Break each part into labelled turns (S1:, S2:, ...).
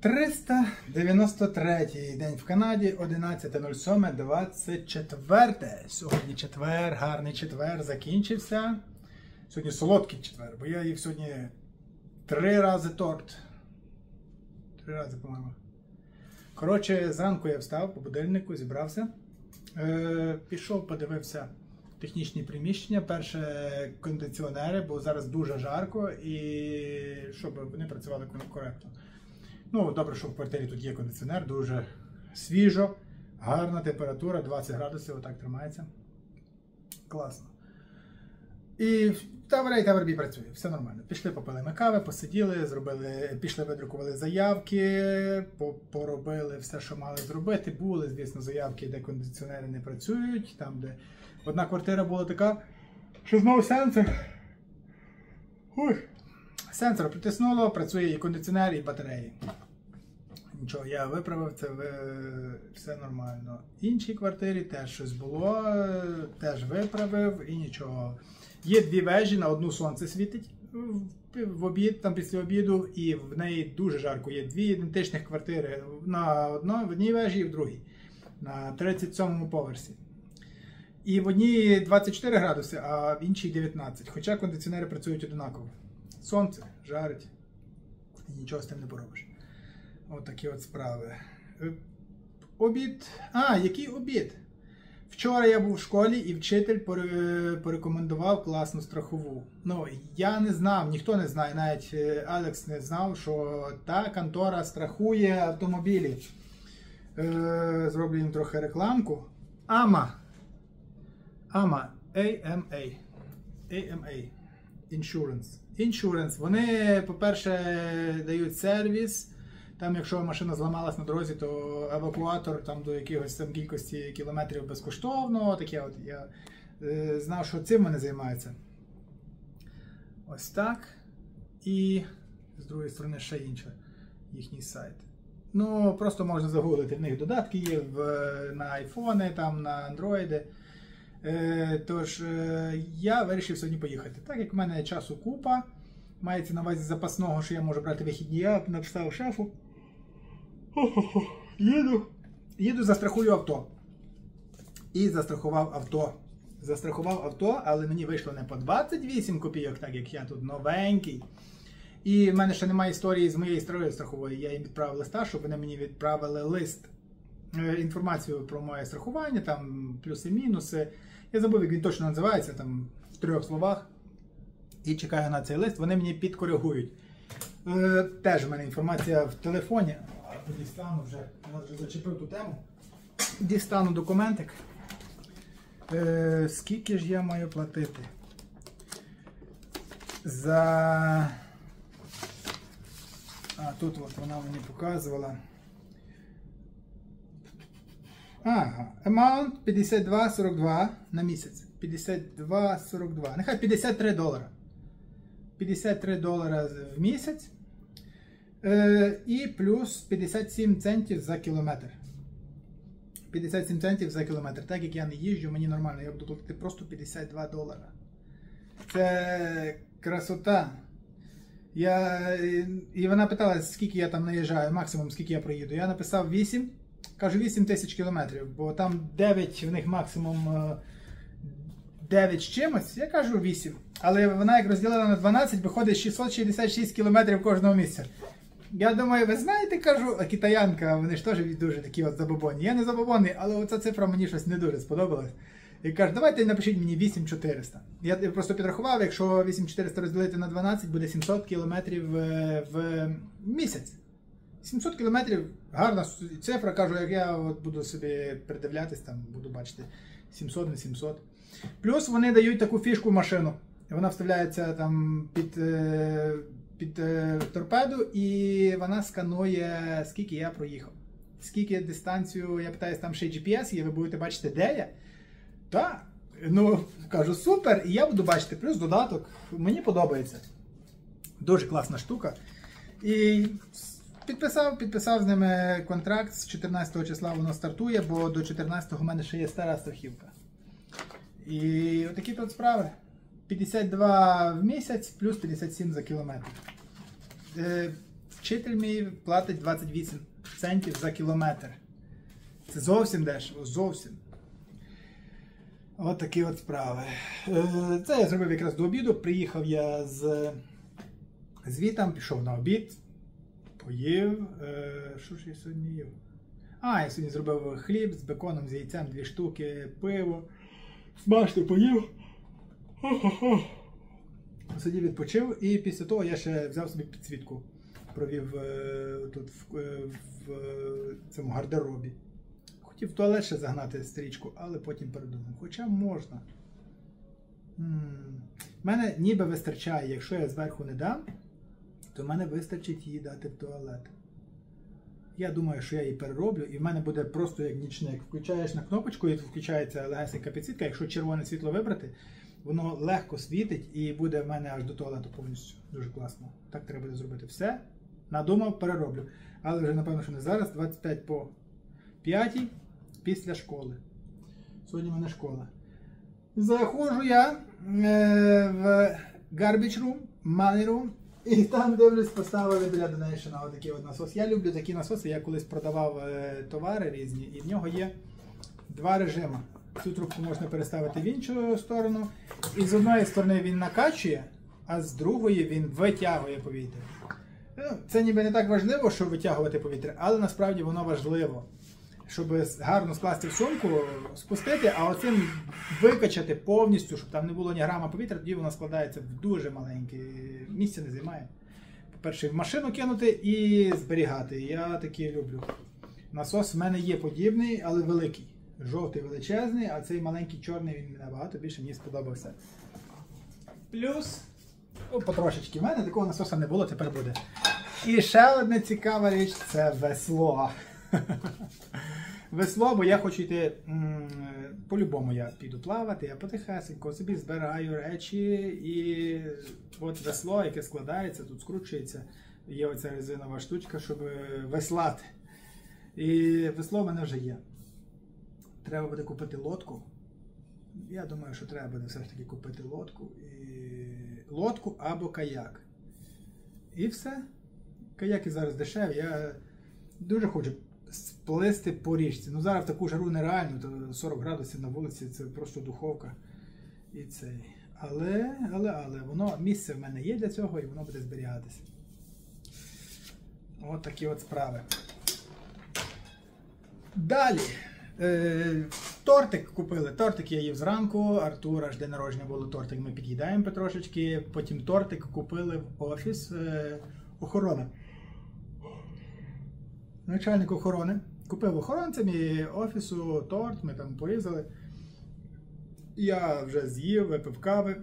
S1: 393-й день в Канаді, 11.07.24. Сьогодні четвер, гарний четвер, закінчився. Сьогодні солодкий четвер, бо я їв сьогодні 3 рази торт. 3 рази, по-моєму. Коротше, зранку я встав по будильнику, зібрався. Пішов, подивився технічні приміщення. Перше кондиціонери, бо зараз дуже жарко і щоб вони працювали коректно. Ну, добре, що в квартирі тут є кондиціонер, дуже свіжо, гарна температура, 20 градусів, отак тримається. Класно. І Тавер B працює, все нормально. Пішли, попили ми кави, посиділи, пішли, видрукували заявки, поробили все, що мали зробити. Були, звісно, заявки, де кондиціонери не працюють, там, де одна квартира була така, що знову сенсор притиснуло, працює і кондиціонер, і батареї. Нічого, я виправив це, все нормально. В іншій квартирі теж щось було, теж виправив і нічого. Є 2 вежі, на одну сонце світить в обід, там після обіду, і в неї дуже жарко. Є 2 ідентичних квартири в одній вежі і в другій, на 37-му поверсі. І в одній 24 градуси, а в іншій 19, хоча кондиціонери працюють однаково. Сонце жарить, і нічого з тим не поробиш. От такі от справи. Обід. Який обід? Вчора я був в школі і вчитель порекомендував класну страхову. Ну, я не знав, ніхто не знає, навіть Алекс не знав, що та контора страхує автомобілі. Зроблю їм трохи рекламку. AMA. Insurance. Вони, по-перше, дають сервіс. Там, якщо машина зламалась на дорозі, то евакуатор там до якихось там кількості кілометрів безкоштовно. Таке от я знав, що цим вони займаються. Ось так. І з другої сторони ще інше, їхній сайт. Ну, просто можна загуглити, в них додатки є на айфони, там на андроїди. Тож, я вирішив сьогодні поїхати. Так як в мене часу купа, мається на увазі запасного, що я можу брати вихідні, я написав шефу. Їду, застрахую авто. І застрахував авто. Але мені вийшло не по 28 копійок, так як я тут новенький. І в мене ще немає історії з моєї старої страхової. Я їм відправив листа, щоб вони мені відправили лист. Інформацію про моє страхування, там плюси-мінуси. Я забув, як він точно називається, там в 3 словах. І чекаю на цей лист, вони мені підкоригують. Теж в мене інформація в телефоні. Дістану вже, я вже зачепив ту тему. Дістану документик. Скільки ж я маю платити? Тут от вона мені показувала. Amount 52.42 на місяць. 52.42. Нехай 53 долара. 53 долара в місяць. І плюс 57 центів за кілометр. 57 центів за кілометр. Так як я не їжджу, мені нормально. Я буду платити просто 52 долара. Це красота. І вона питала, скільки я там наїжджаю, максимум скільки я проїду. Я написав 8. Кажу 8 тисяч кілометрів, бо там 9, в них максимум 9 з чимось, я кажу 8. Але вона як розділила на 12, виходить 666 кілометрів кожного місця. Я думаю, ви знаєте, кажу, китаянка, вони ж теж дуже такі от забобонні. Я не забобонний, але оця цифра мені щось не дуже сподобалась. І кажу, давайте напишіть мені 8400. Я просто підрахував, якщо 8400 розділити на 12, буде 700 кілометрів в місяць. 700 кілометрів, гарна цифра, кажу, як я от буду собі придивлятись, там буду бачити 700, не 700. Плюс вони дають таку фішку в машину. Вона вставляється там під торпеду і вона сканує, скільки я проїхав. Скільки дистанцію, я питаюсь, там ще GPS є, ви будете бачити, де я? Так, ну, кажу, супер, і я буду бачити, плюс додаток, мені подобається. Дуже класна штука. І підписав з ними контракт, з 14 числа воно стартує, бо до 14-го в мене ще є стара страхівка. І отакі тут справи. 52 в місяць, плюс 57 за кілометр. вчитель мій платить 28 центів за кілометр. Це зовсім дешево, зовсім. От такі от справи. Це я зробив якраз до обіду. Приїхав я звітом, пішов на обід, поїв. Що ж я сьогодні їв? Я сьогодні зробив хліб з беконом, з яйцем, 2 штуки, пиво. Смачно поїв. Сидів, відпочив, і після того я ще взяв собі підсвітку. Провів тут в цьому гардеробі. Хотів в туалет ще загнати стрічку, але потім передумав. Хоча можна. Мене ніби вистачає, якщо я зверху не дам, то в мене вистачить її дати в туалет. Я думаю, що я її перероблю, і в мене буде просто як нічник. Включаєш на кнопочку, і включається легесенька підсвітка. Якщо червоне світло вибрати, воно легко світить і буде в мене аж до туалету повністю. Дуже класно. Так треба буде зробити. Все. Надумав, перероблю. Але вже, напевно, що не зараз. 25 по 5 після школи. Сьогодні в мене школа. Заходжу я в garbage room, money room. І там, дивлюсь, поставили біля Donation такий от насос. Я люблю такі насоси, я колись продавав товари різні, і в нього є 2 режими. Цю трубку можна переставити в іншу сторону, і з одної сторони він накачує, а з другої він витягує повітря. Це ніби не так важливо, щоб витягувати повітря, але насправді воно важливо, щоб гарно скласти в сумку, спустити, а оцим викачати повністю, щоб там не було ні грама повітря, тоді воно складається в дуже маленьке, місця не займає. По-перше, в машину кинути і зберігати. Я такі люблю. Насос в мене є подібний, але великий. Жовтий величезний, а цей маленький чорний, він набагато більше мені сподобався. Плюс, потрошечки, в мене такого насоса не було, тепер буде. І ще одна цікава річ – це весло. Весло, бо я хочу йти, по-любому я піду плавати, я потихесенько собі збираю речі, і от весло, яке складається, тут скручується, є оця резинова штучка, щоб веслати. І весло в мене вже є. Треба буде купити лодку. Я думаю, що треба буде все ж таки купити лодку або каяк. І все. Каяки зараз дешеві, я дуже хочу сплисти по річці. Ну зараз в таку жару нереально, то 40 градусів на вулиці, це просто духовка. І цей. Але, воно, місце в мене є для цього, і воно буде зберігатися. От такі от справи. Далі. Тортик купили. Тортик я їв зранку, Артура ж день народження було, тортик ми під'їдаємо потрошечки. Потім тортик купили в офіс охорони. Начальник охорони купив охоронцям і офісу торт, ми там порізали. Я вже з'їв, випив кави.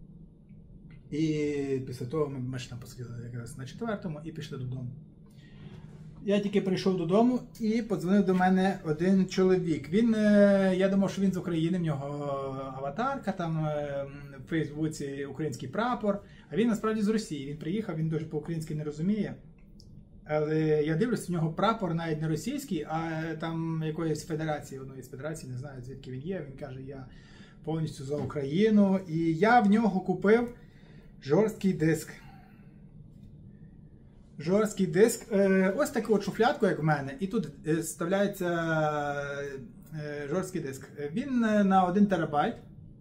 S1: І після того ми ж там посиділи якраз на 4-му і пішли додому. Я тільки прийшов додому і подзвонив до мене один чоловік. Я думав, що він з України, в нього аватарка, там в Фейсбуці український прапор, а він насправді з Росії. Він приїхав, він дуже по-українськи не розуміє. Але я дивлюсь, в нього прапор навіть не російський, а там якоїсь федерації, одної з федерацій, не знаю звідки він є. Він каже, я повністю за Україну. І я в нього купив жорсткий диск. Жорсткий диск. Ось таку от шуфлядку, як в мене, і тут вставляється жорсткий диск. Він на 1 терабайт.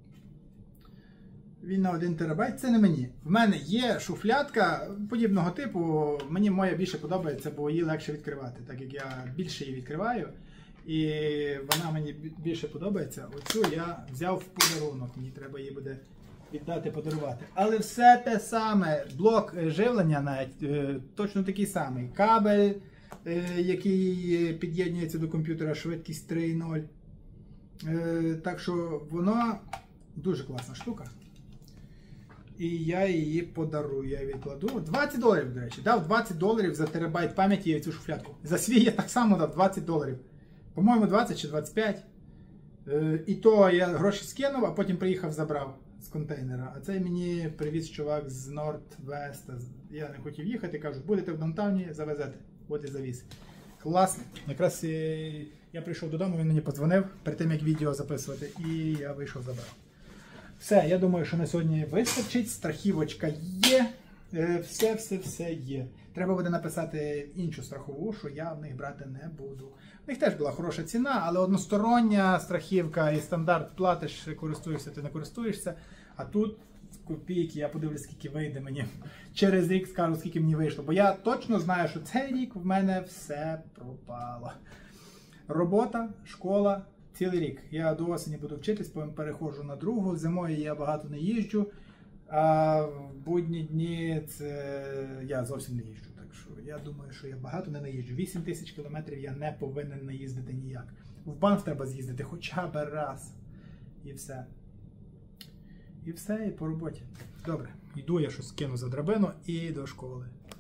S1: Він на 1 терабайт, це не мені. В мене є шуфлядка подібного типу, мені моя більше подобається, бо її легше відкривати, так як я більше її відкриваю. І вона мені більше подобається. Оцю я взяв в подарунок, мені треба її буде віддати, подарувати. Але все те саме, блок живлення навіть точно такий самий. Кабель, який під'єднується до комп'ютера, швидкість 3.0. Так що воно дуже класна штука. І я її подарую, я відкладу. $20, до речі. Дав $20 за терабайт пам'яті і цю шуфлядку. За свій я так само дав $20. По-моєму, 20 чи 25. І то я гроші скинув, а потім приїхав, забрав з контейнера. А цей мені привіз чувак з Норд-Веста. Я не хотів їхати, кажу, будете в Даунтауні, завезете. От і завіз. Класно. Якраз я прийшов додому, він мені подзвонив перед тим, як відео записувати, і я вийшов, забрав. Все, я думаю, що на сьогодні вистачить. Страхівочка є. Все є. Треба буде написати іншу страхову, що я в них брати не буду. В них теж була хороша ціна, але одностороння страхівка і стандарт платиш, користуєшся, ти не користуєшся. А тут копійки, я подивлюсь, скільки вийде мені. Через рік скажу, скільки мені вийшло. Бо я точно знаю, що цей рік в мене все пропало. Робота, школа, цілий рік. Я до осені буду вчитись, потім переходжу на другу. Зимою я багато не їжджу. А в будні дні я зовсім не їжджу. Так що я думаю, що я багато не наїжджу. 8 тисяч кілометрів я не повинен наїздити ніяк. В банк треба з'їздити хоча б раз. І все. І все, і по роботі. Добре, йду я щось кину за драбину і до школи.